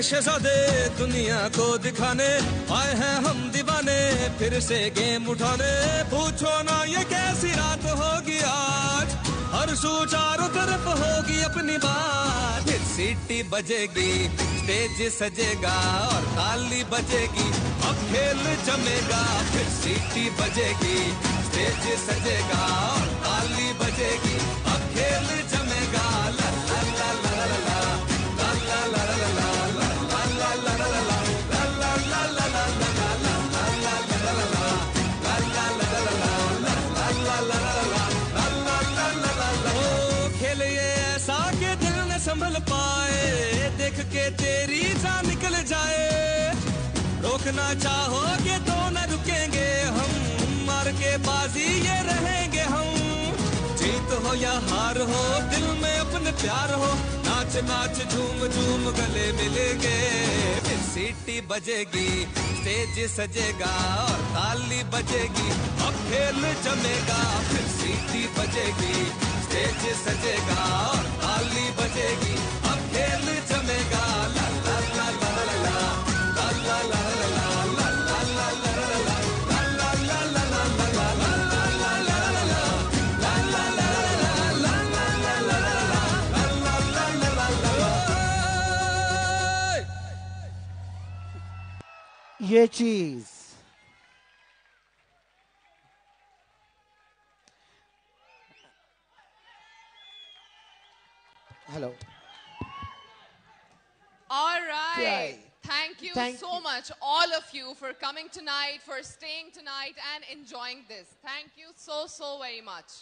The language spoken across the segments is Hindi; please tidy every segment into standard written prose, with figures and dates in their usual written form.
शहजादे दुनिया को दिखाने आए हैं हम दीवाने, फिर से गेम उठाने। पूछो ना ये कैसी रात होगी आज, हर सू चारों तरफ होगी अपनी बात। फिर सीटी बजेगी, स्टेज सजेगा और ताली बजेगी, अब खेल जमेगा। फिर सीटी बजेगी, स्टेज सजेगा और ताली बजेगी, अब खेल जमेगा। ला ला ला ला ला ला ला ला ला ला खेल ये ऐसा के दिल न संभल पाए, देख के तेरी जान निकल जाए। रोकना चाहोगे तो न रुकेंगे हम, मार के बाजी ये रहेंगे हम। जीत हो या हार हो दिल में अपने प्यार हो, नाच नाच झूम झूम गले मिलेंगे। फिर सीटी बजेगी, स्टेज सजेगा और ताली बजेगी, अब खेल जमेगा। फिर सीटी बजेगी, स्टेज सजेगा और ताली बजेगी, अब खेल जमेगा। ला ला ला ला ला ला ला ला ला ला ये चीज hello. All right. Thank you so much, all of you, for coming tonight, for staying tonight and enjoying this. Thank you so very much.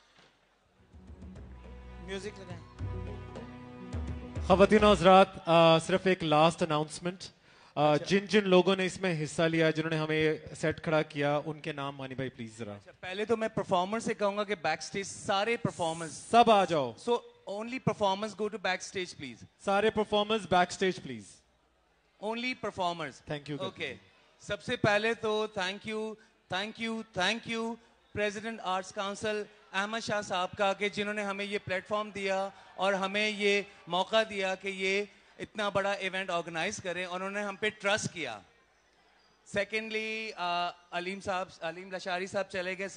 Music लगाएं। ख़वातीन और हज़रात, सिर्फ एक लास्ट अनाउंसमेंट। जिन जिन लोगों ने इसमें हिस्सा लिया, जिन्होंने हमें सेट खड़ा किया, उनके नाम मानी भाई प्लीज जरा। पहले तो मैं परफॉर्मर से कहूंगा कि बैक स्टेज सारे परफॉर्मर्स सब आ जाओ। So only performers go to backstage please. सारे performers backstage please. Only performers. Thank you. Okay, सबसे पहले तो thank you president arts council Ahmad Shah Sahab का, कि जिन्होंने हमें ये प्लेटफॉर्म दिया और हमें ये मौका दिया कि ये इतना बड़ा इवेंट ऑर्गेनाइज करें, और उन्होंने हम पे ट्रस्ट किया। सेकेंडली अलीम लशारी साहब चले गए,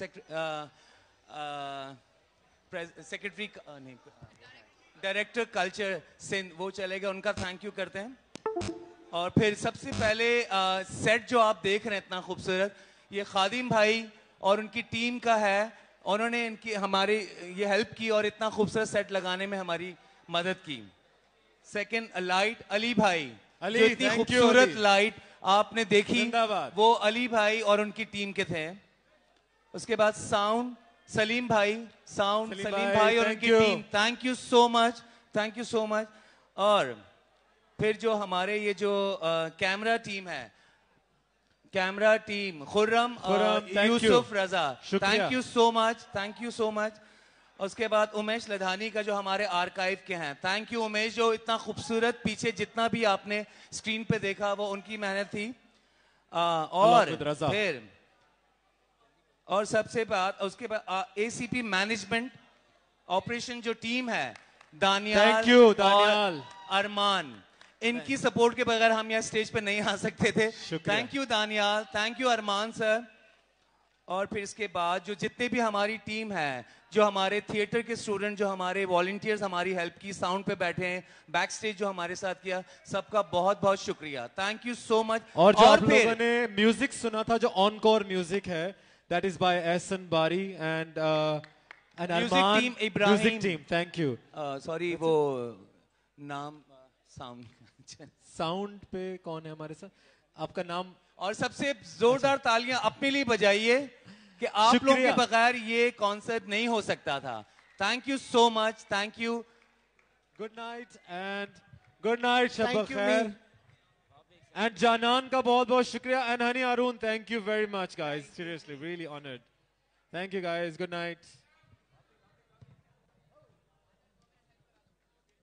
सेक्रेटरी नहीं, डायरेक्टर कल्चर से वो चले गए, उनका थैंक यू करते हैं। और फिर सबसे पहले सेट जो आप देख रहे हैं इतना खूबसूरत, ये खादिम भाई और उनकी टीम का है। उन्होंने इनकी हमारी ये हेल्प की और इतना खूबसूरत सेट लगाने में हमारी मदद की। सेकेंड लाइट अली भाई, जो इतनी खूबसूरत लाइट आपने देखी वो अली भाई और उनकी टीम के थे। उसके बाद साउंड सलीम भाई, सलीम भाई और उनकी टीम, थैंक यू सो मच। और फिर जो हमारे ये जो कैमरा टीम है, कैमरा टीम खुर्रम और Yusuf Raza, thank you so much. उसके बाद उमेश लधानी का जो हमारे आर्काइव के हैं, थैंक यू उमेश, जो इतना खूबसूरत पीछे जितना भी आपने स्क्रीन पे देखा वो उनकी मेहनत थी। और फिर और सबसे बाद उसके बाद एसीपी मैनेजमेंट ऑपरेशन जो टीम है, दानियाल और अरमान, इनकी सपोर्ट के बगैर हम यहाँ स्टेज पे नहीं आ सकते थे। Thank you Danial, thank you Arman sir. और फिर इसके बाद जो जितने भी हमारी टीम है, जो हमारे थिएटर के स्टूडेंट, जो हमारे वॉलंटियर्स हमारी हेल्प की, साउंड पे बैठे हैं, बैक स्टेज जो हमारे साथ किया, सबका बहुत बहुत शुक्रिया, थैंक यू सो मच। और जो आप लोगों ने म्यूजिक सुना था, जो ऑनकोर म्यूजिक है, that is by Ehsan Bari and music team Ibrahim, music team, thank you. Sorry वो नाम साउंड पे कौन है हमारे साथ, आपका नाम? और सबसे जोरदार तालियां अपने लिए बजाइए कि आप लोगों के बगैर ये कॉन्सर्ट नहीं हो सकता था। Thank you so much, thank you. Good night, शब खैर। एंड जानान का बहुत बहुत शुक्रिया, and Honey Arun, thank you very much guys, seriously really honoured, thank you guys, good night.